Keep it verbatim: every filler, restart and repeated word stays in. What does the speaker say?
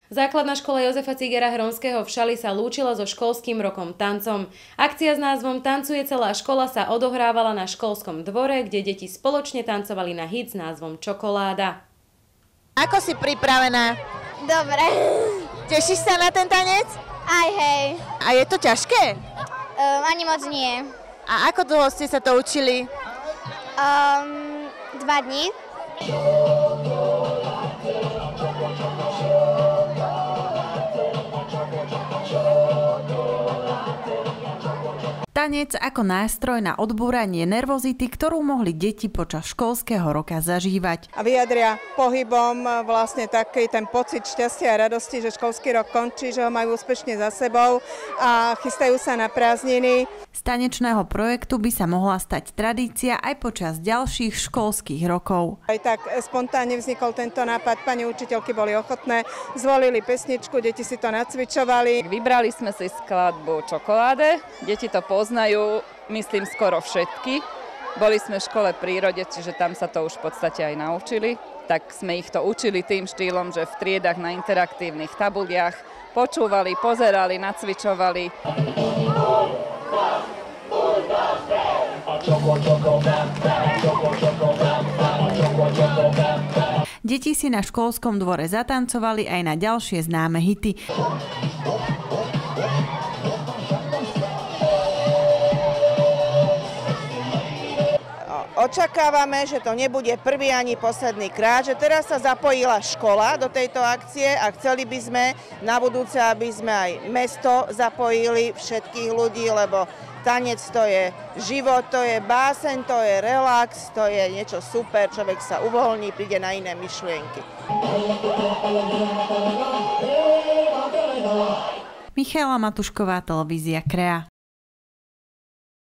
Základná škola Jozefa Cigera Hronského v Šali sa lúčila so školským rokom tancom. Akcia s názvom Tancuje celá škola sa odohrávala na školskom dvore, kde deti spoločne tancovali na hit s názvom Čokoláda. Ako si pripravená? Dobre. Tešíš sa na ten tanec? Aj hej. A je to ťažké? Um, ani moc nie. A ako dlho ste sa to učili? Um, dva dní. Tanec ako nástroj na odbúranie nervozity, ktorú mohli deti počas školského roka zažívať. A vyjadria pohybom vlastne taký ten pocit šťastia a radosti, že školský rok končí, že ho majú úspešne za sebou a chystajú sa na prázdniny. Z tanečného projektu by sa mohla stať tradícia aj počas ďalších školských rokov. Aj tak spontánne vznikol tento nápad, pani učiteľky boli ochotné, zvolili pesničku, deti si to nacvičovali. Vybrali sme si skladbu Čokoláde, deti to poznajú, myslím, skoro všetky. Boli sme v škole prírode, čiže tam sa to už v podstate aj naučili. Tak sme ich to učili tým štýlom, že v triedach na interaktívnych tabuliach počúvali, pozerali, nacvičovali. Deti si na školskom dvore zatancovali aj na ďalšie známe hity. Očakávame, že to nebude prvý ani posledný krát, že teraz sa zapojila škola do tejto akcie a chceli by sme na budúce, aby sme aj mesto zapojili, všetkých ľudí, lebo tanec to je život, to je báseň, to je relax, to je niečo super, človek sa uvoľní, príde na iné myšlienky. Michaela Matušková, televízia Krea.